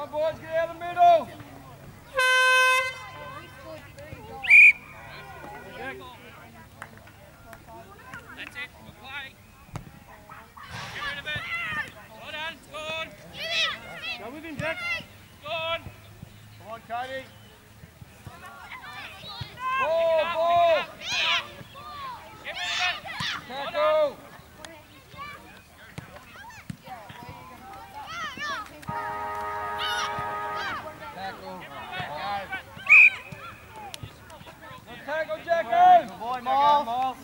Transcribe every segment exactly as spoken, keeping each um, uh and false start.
on, boys, get out of the middle. That's it, good play. Get rid of it. Well done, go on. Go with him, Jack. Go on. Come on, Cody. Ball, ball. Get rid of it. Tackle. Tackle. Good tackle, Jacko. Good boy, Miles. Miles.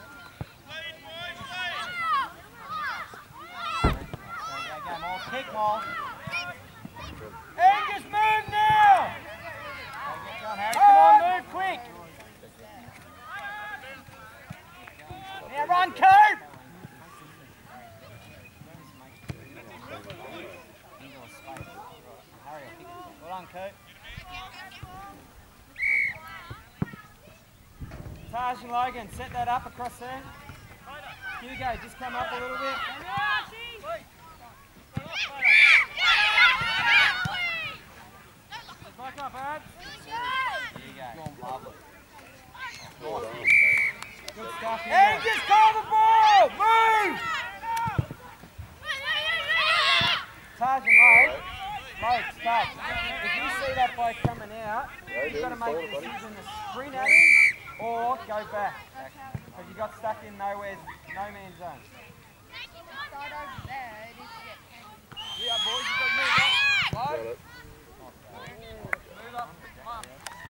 Kick, Miles. Angus, move now! Come on, move quick! Now run, Coop! Well done, Coop. Taj and Logan, set that up across there. Hugo, just come up a little bit. Back up, Ad. There you go. Lovely. Good stuff. And just call the ball! Move! Taj and Logan. Logan, Taj. If you see that bloke coming out, you've got to make a decision to sprint at him or go back. Because you got stuck in nowhere's no man's zone. Yeah, boys, you've got to move up. Slow. Move up. Come on.